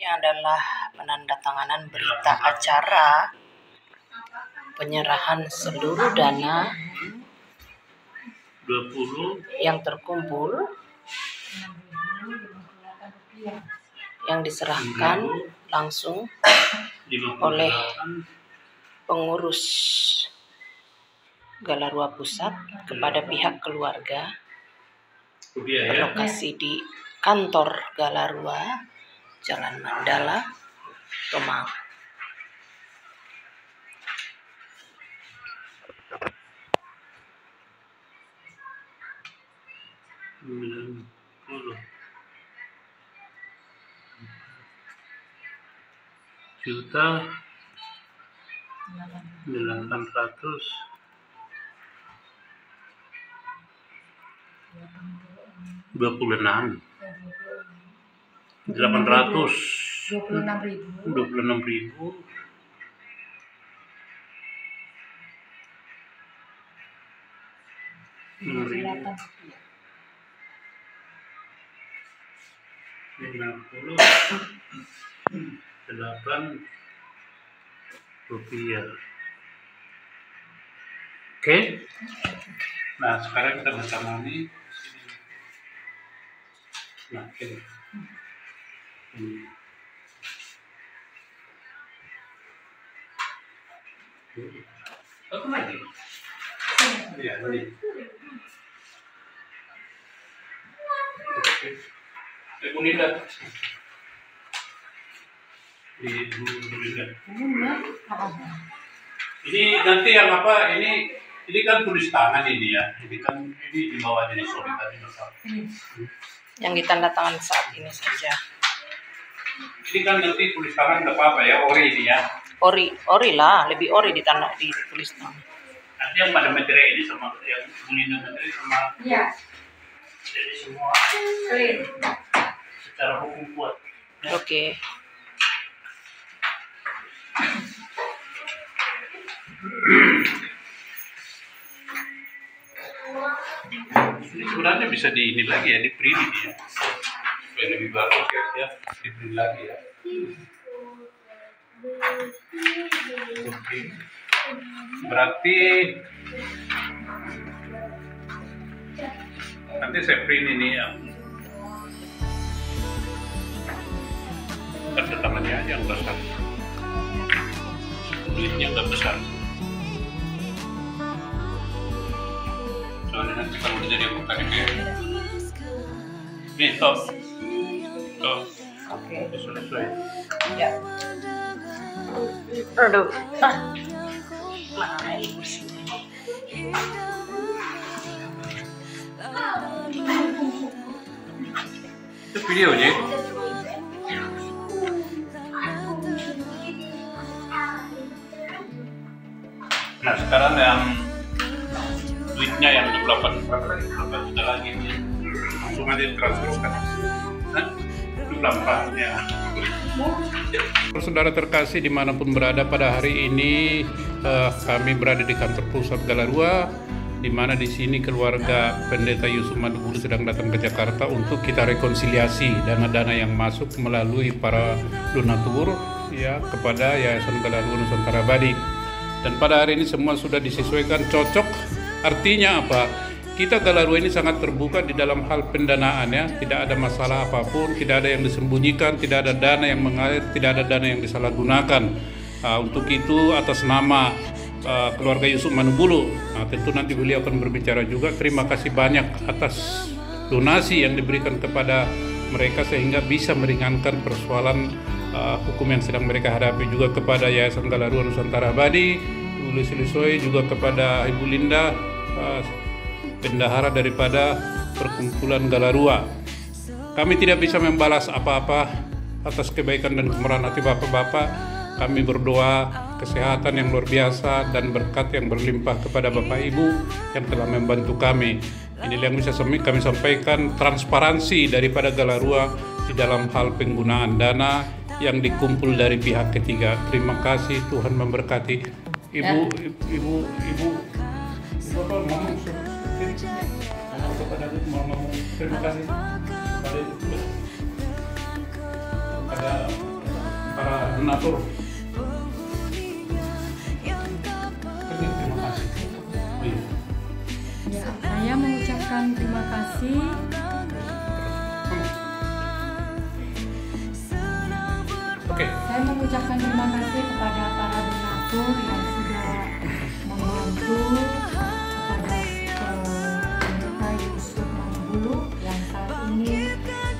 Selanjutnya adalah penandatanganan berita acara penyerahan seluruh dana 20 yang terkumpul yang diserahkan langsung oleh pengurus Galarua Pusat kepada pihak keluarga berlokasi di kantor Galarua, Jalan Mandala, Tomang. Juta 800 26 800 26.000 58 rupiah. Oke. Nah, sekarang kita bersamani. Nah, ini. Satu lagi. Iya, ini. Oke. Ibu Linda. Ibu Linda. Ini nanti yang apa? Ini kan tulis tangan ini ya. Ini kan di bawah jadi sorry tadi Yang ditandatangan saat ini saja. Ini kan nanti tulis tangan nggak apa-apa ya, ori ini ya. Ori lah, lebih ori ditulis tangan. Nanti yang pada materi ini sama yang Linda materi sama. Iya. Jadi semua secara hukum kuat. Ya. Oke. Ini sebenarnya bisa di ini lagi ya, di print ini ya. Supaya lebih bagus ya, di print lagi ya. Oke. Berarti nanti saya print ini ya. Tanda tangannya aja yang besar. Duitnya nggak besar. Soalnya nanti kalau udah jadi anggota DPR. Nih, toh. Oke. Selesai. Ya. Aduh. Mana ibu sini? Itu video aja. Nah, sekarang yang duitnya yang 28 juta lagi langsung aja transferkan. Nah, 24 ya. Saudara terkasih dimanapun berada, pada hari ini kami berada di kantor pusat Galarua, di mana di sini keluarga Pendeta Yusuf Madubulu sedang datang ke Jakarta untuk kita rekonsiliasi dana-dana yang masuk melalui para donatur ya kepada Yayasan Galarua Nusantara Abadi. Dan pada hari ini semua sudah disesuaikan cocok. Artinya apa? Kita Galarua ini sangat terbuka di dalam hal pendanaan ya. Tidak ada masalah apapun, tidak ada yang disembunyikan, tidak ada dana yang mengalir, tidak ada dana yang disalahgunakan. Untuk itu atas nama keluarga Yusuf Manubulu, tentu nanti beliau akan berbicara juga. Terima kasih banyak atas donasi yang diberikan kepada mereka sehingga bisa meringankan persoalan hukum yang sedang mereka hadapi, juga kepada Yayasan Galarua Nusantara Abadi, Ibu Lisoi, juga kepada Ibu Linda, bendahara daripada perkumpulan Galarua. Kami tidak bisa membalas apa-apa atas kebaikan dan kemurahan hati Bapak-Bapak. Kami berdoa kesehatan yang luar biasa dan berkat yang berlimpah kepada Bapak Ibu yang telah membantu kami. Inilah yang bisa kami sampaikan, transparansi daripada Galarua di dalam hal penggunaan dana yang dikumpul dari pihak ketiga. Terima kasih, Tuhan memberkati. Ibu apa ngomong kepada terima kasih kepada donatur. Terima kasih. Oh, iya. Ya, saya mengucapkan terima kasih Oke. Saya mengucapkan terima kasih kepada para donatur yang sudah membantu kepada pendeta Yusuf Manggulu yang saat ini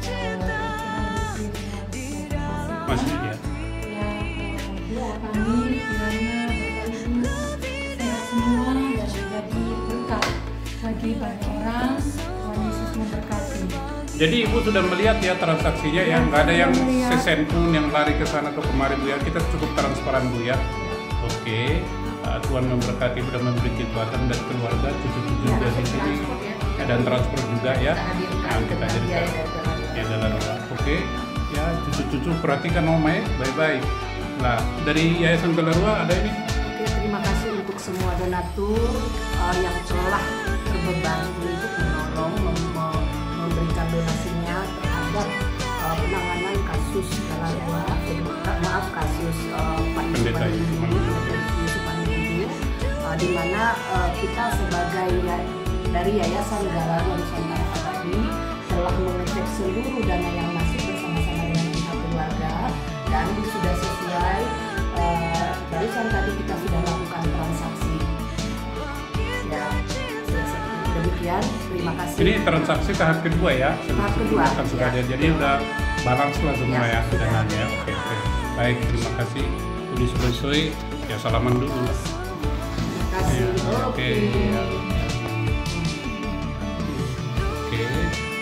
Masih ya. Ya, doa kami kiranya Bapak Ibu sehat semua dan menjadi berkat bagi banyak orang. Tuhan Yesus memberkati. Jadi Ibu sudah melihat ya transaksinya ya, nggak ada yang sesen pun yang lari ke sana atau kemari Bu ya, kita cukup transparan Bu ya. Oke, Tuhan memberkati, sudah memberi kekuatan dan keluarga, cucu-cucu dari sini, dan transfer juga ya, yang kita jadikan ya dalam doa. Oke, ya cucu-cucu perhatikan Oma ya, baik-baik. Nah dari Yayasan Galarua ada ini. Oke, terima kasih untuk semua donatur yang telah terbebani untuk menolong, memberikan donasinya terhadap penanganan kasus Galarua, kasus Pak Pendeta Yusuf Manggulu, di mana kita sebagai dari Yayasan Galarua Nusantara Abadi telah mengecek seluruh dana yang masuk bersama-sama dengan pihak keluarga dan sudah sesuai. Barusan tadi kita sudah lakukan transaksi. Ya, demikian. Terima kasih. Ini transaksi tahap kedua ya. Tahap kedua. Kan sudah Ya. ada, jadi udah balance lah semua ya, sudah nanya. Oke. Baik, terima kasih. Udah selesai. Ya salaman dulu. Terima kasih. Ya, oke. Oke. Oke.